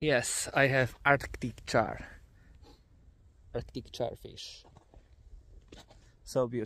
Yes, I have Arctic char fish. So beautiful.